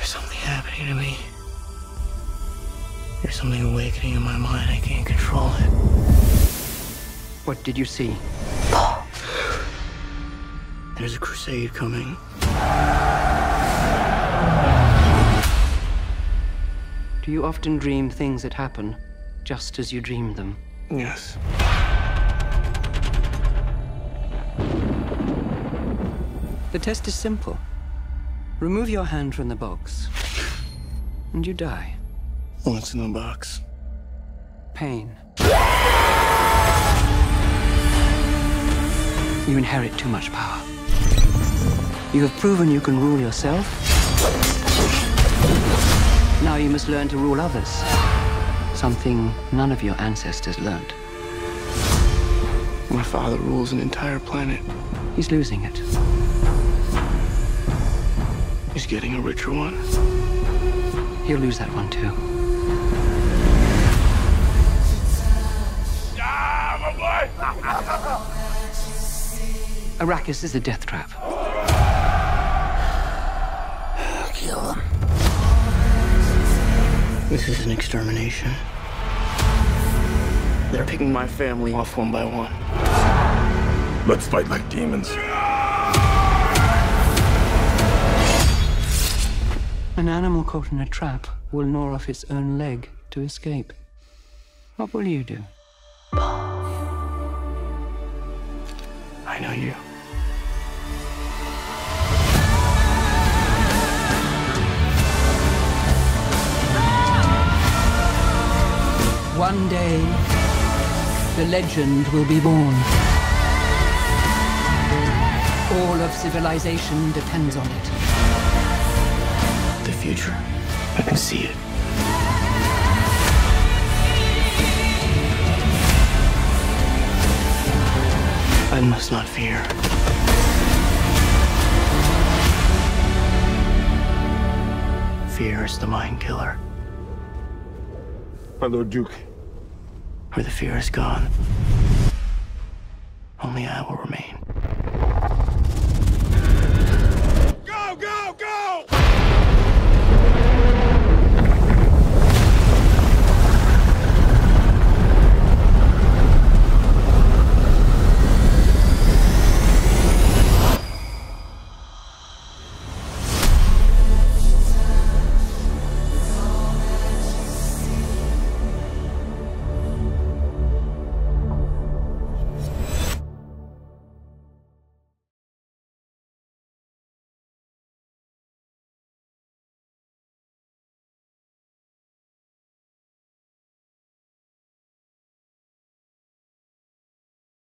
There's something happening to me. There's something awakening in my mind. I can't control it. What did you see? There's a crusade coming. Do you often dream things that happen just as you dreamed them? Yes. The test is simple. Remove your hand from the box, and you die. What's in the box? Pain. You inherit too much power. You have proven you can rule yourself. Now you must learn to rule others. Something none of your ancestors learned. My father rules an entire planet. He's losing it. He's getting a richer one. He'll lose that one too. Arrakis is a death trap. I'll kill them. This is an extermination. They're picking my family off one by one. Let's fight like demons. An animal caught in a trap will gnaw off its own leg to escape. What will you do? I know you. One day, the legend will be born. All of civilization depends on it. The future. I can see it. I must not fear. Fear is the mind killer. My Lord Duke. Where the fear is gone, only I will remain.